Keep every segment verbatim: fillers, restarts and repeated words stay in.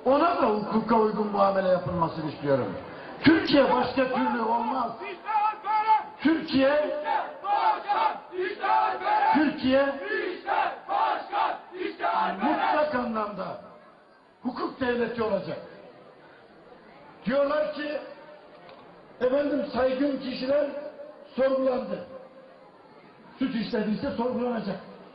ona da hukuka uygun muamele yapılmasını istiyorum. Türkiye başka türlü olmaz. Türkiye Türkiye mutlak anlamda hukuk devleti olacak. Diyorlar ki efendim saygın kişiler sorgulandı. Suç işlediyse sorgulanacak.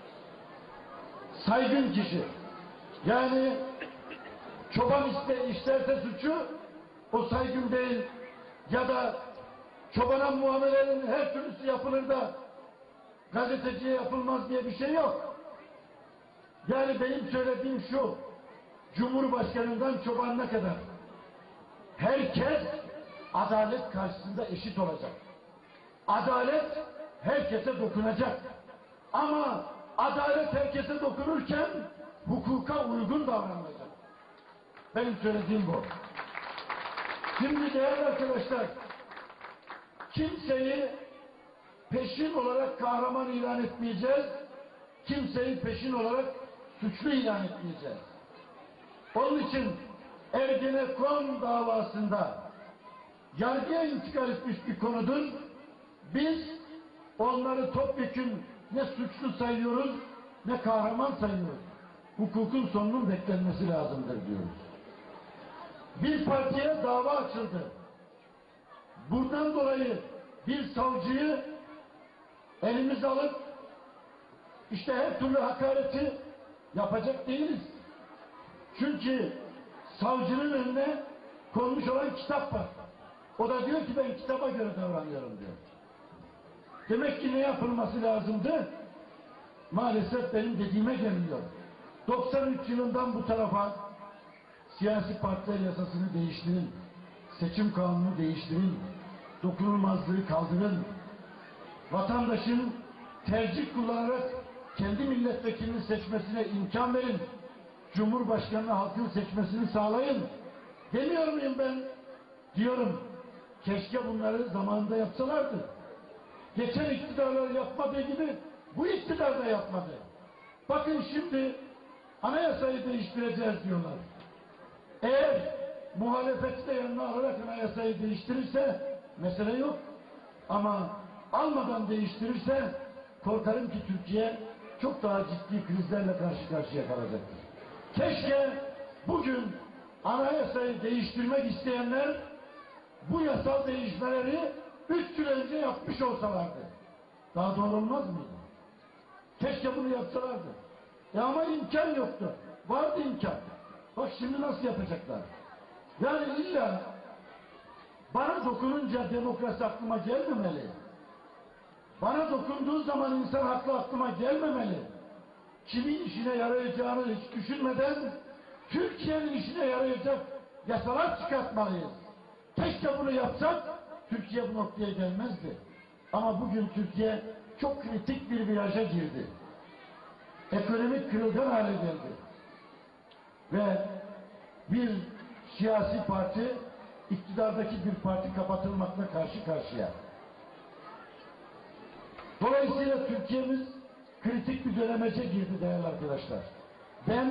Saygın kişi. Yani çoban iste, işlerse suçu o saygın değil, ya da çobana muamelenin her türlüsü yapılır da gazeteciye yapılmaz diye bir şey yok. Yani benim söylediğim şu, Cumhurbaşkanından çobanına kadar herkes adalet karşısında eşit olacak. Adalet herkese dokunacak. Ama adalet herkese dokunurken hukuka uygun davranılacak. Benim söylediğim bu. Şimdi değerli arkadaşlar, kimseyi peşin olarak kahraman ilan etmeyeceğiz, kimseyi peşin olarak suçlu ilan etmeyeceğiz. Onun için Ergenekon davasında yargıya intikal etmiş bir konudur. Biz onları topyekün ne suçlu sayıyoruz ne kahraman sayıyoruz. Hukukun sonunun beklenmesi lazımdır diyoruz. Bir partiye dava açıldı. Bundan dolayı bir savcıyı elimize alıp işte her türlü hakareti yapacak değiliz. Çünkü savcının önüne konmuş olan kitap var. O da diyor ki ben kitaba göre davranıyorum diyor. Demek ki ne yapılması lazımdı? Maalesef benim dediğime gelmiyor. doksan üç yılından bu tarafa siyasi partiler yasasını değiştirin, seçim kanunu değiştirin, dokunulmazlığı kaldırın, vatandaşın tercih kullanarak kendi milletvekilini seçmesine imkan verin, Cumhurbaşkanı halkın seçmesini sağlayın. Demiyor muyum ben? Diyorum. Keşke bunları zamanında yapsalardı. Geçen iktidarlar yapmadığı gibi bu iktidar da yapmadı. Bakın şimdi anayasayı değiştireceğiz diyorlar. Eğer muhalefeti de yanına alarak anayasayı değiştirirse mesele yok. Ama almadan değiştirirse korkarım ki Türkiye çok daha ciddi krizlerle karşı karşıya kalacaktır. Keşke bugün anayasayı değiştirmek isteyenler bu yasal değişmeleri üç yıl önce yapmış olsalardı. Daha doğru olmaz mıydı? Keşke bunu yapsalardı. E ama imkan yoktu. Vardı imkan. Bak şimdi nasıl yapacaklar? Yani illa bana dokununca demokrasi aklıma gelmemeli. Bana dokunduğu zaman insan haklı aklıma gelmemeli. Kimin işine yarayacağını hiç düşünmeden Türkiye'nin işine yarayacak yasalar çıkartmalıyız. Keşke bunu yapsak Türkiye bu noktaya gelmezdi. Ama bugün Türkiye çok kritik bir viraja girdi. Ekonomik kırılgan hale geldi. Ve bir siyasi parti iktidardaki bir parti kapatılmakla karşı karşıya. Dolayısıyla Türkiye'miz kritik bir dönemece girdi değerli arkadaşlar. Ben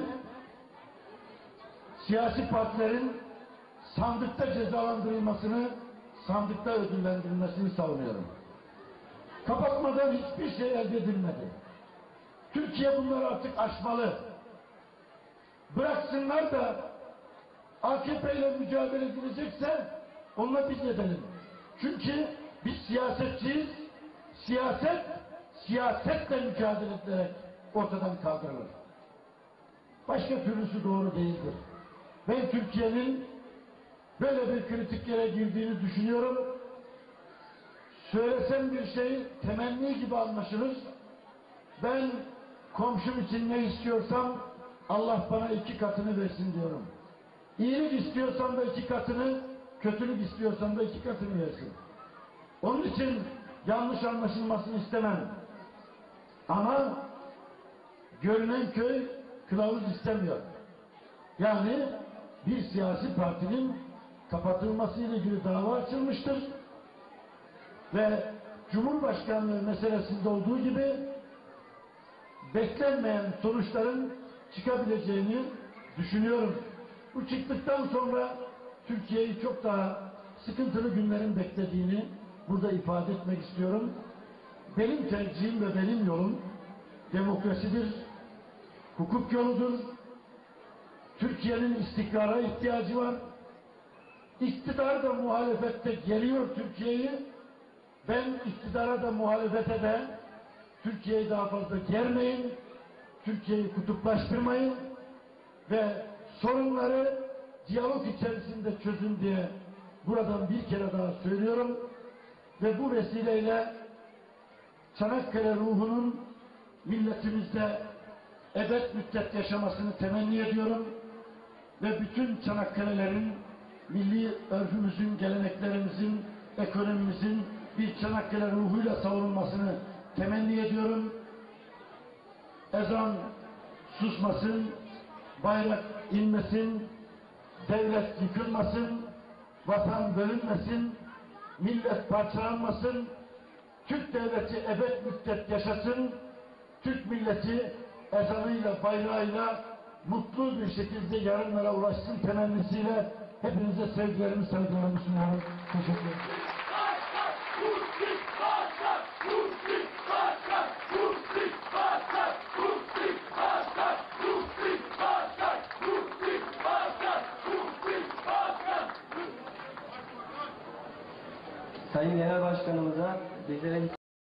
siyasi partilerin sandıkta cezalandırılmasını, sandıkta ödüllendirilmesini savunuyorum. Kapatmadan hiçbir şey elde edilmedi. Türkiye bunları artık aşmalı. Bıraksınlar da A K P ile mücadele edilecekse onunla biz edelim. Çünkü biz siyasetçiyiz. Siyaset, siyasetle mücadele ederek ortadan kaldırılır. Başka türlüsü doğru değildir. Ben Türkiye'nin böyle bir kritik yere girdiğini düşünüyorum. Söylesem bir şey temenni gibi anlaşılır. Ben komşum için ne istiyorsam Allah bana iki katını versin diyorum. İyilik istiyorsam da iki katını, kötülük istiyorsam da iki katını versin. Onun için yanlış anlaşılmasını istemem. Ama görünen köy kılavuz istemiyor. Yani bir siyasi partinin kapatılması ile ilgili dava açılmıştır. Ve Cumhurbaşkanlığı meselesinde olduğu gibi beklenmeyen sonuçların çıkabileceğini düşünüyorum. Bu çıktıktan sonra Türkiye'yi çok daha sıkıntılı günlerin beklediğini burada ifade etmek istiyorum. Benim tercihim ve benim yolum demokrasidir, hukuk yoludur. Türkiye'nin istikrara ihtiyacı var. İktidar da muhalefette geriyor Türkiye'yi. Ben iktidara da muhalefete de Türkiye'yi daha fazla germeyin, Türkiye'yi kutuplaştırmayın ve sorunları diyalog içerisinde çözün diye buradan bir kere daha söylüyorum. Ve bu vesileyle Çanakkale ruhunun milletimizde ebed müddet yaşamasını temenni ediyorum. Ve bütün Çanakkale'lerin, milli örfümüzün, geleneklerimizin, ekonomimizin bir Çanakkale ruhuyla savunulmasını temenni ediyorum. Ezan susmasın, bayrak inmesin, devlet yıkılmasın, vatan bölünmesin, millet parçalanmasın, Türk devleti ebed müddet yaşasın, Türk milleti ezanıyla, bayrağıyla mutlu bir şekilde yarınlara ulaşsın temennisiyle hepinize sevgilerimi, saygılarımı sunuyorum. Teşekkür ederim. Sayın Genel Başkanımıza bizlere